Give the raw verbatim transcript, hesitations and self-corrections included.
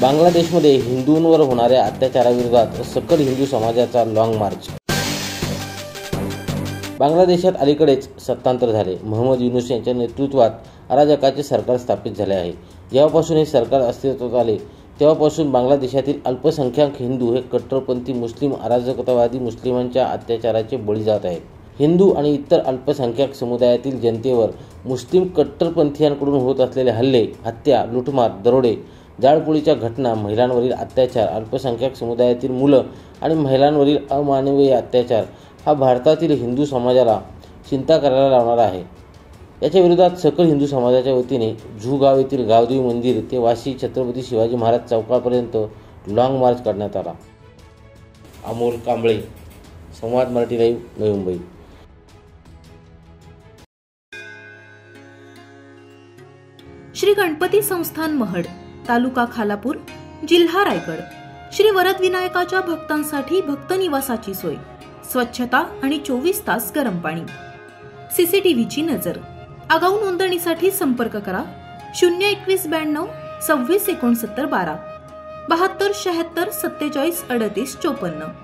बांगलादेशमध्ये हिंदूंवर होणाऱ्या अत्याचाराविरोधात सकल हिंदू समाजाचा लॉंग मार्च। बांगलादेशात अलीकडेच सत्तांतर झाले। मोहम्मद युनूस यांच्या नेतृत्वात अराजकाचे सरकार स्थापित झाले आहे। जेव्हापासून हे सरकार अस्तित्वात आले तेव्हापासून बांगलादेशातील अल्पसंख्याक हिंदू हे कट्टरपंथी मुस्लिम अराजकतावादी मुस्लिमांच्या अत्याचाराचे बळी जात आहेत। हिंदू आणि इतर अल्पसंख्याक समुदायातील जनतेवर मुस्लिम कट्टरपंथीयांकडून होत असलेले हल्ले, हत्या, लुटमार, दरोडे, जाळपोळीच्या घटना, महिलांवरील अत्याचार, अल्पसंख्याक समुदायातील मुलं आणि महिलांवरील अमानवीय अत्याचार हा भारतातील हिंदू समाजाला चिंता करायला लावणारा आहे। याच्या विरोधात सकल हिंदू समाजाच्या वतीने जुहू गाव येथील गावदेवी मंदिर ते वाशी छत्रपती शिवाजी महाराज चौकापर्यंत लॉंग मार्च करण्यात आला। अमोल कांबळे, संवाद मराठी लाईव्ह, नवी मुंबई। श्री गणपती संस्थान महड, तालुका खालापूर, जिल्हा रायगड। श्री वरद विनायकाच्या भक्तांसाठी भक्त निवासाची सोय, स्वच्छता आणि चोवीस तास गरम पाणी, सीसीटीव्हीची नजर। आगाऊ नोंदणीसाठी संपर्क करा शून्य एकवीस ब्याण्णव सव्वीस एकोणसत्तर बारा बहात्तर शहात्तर सत्तेचाळीस अडतीस चोपन्न।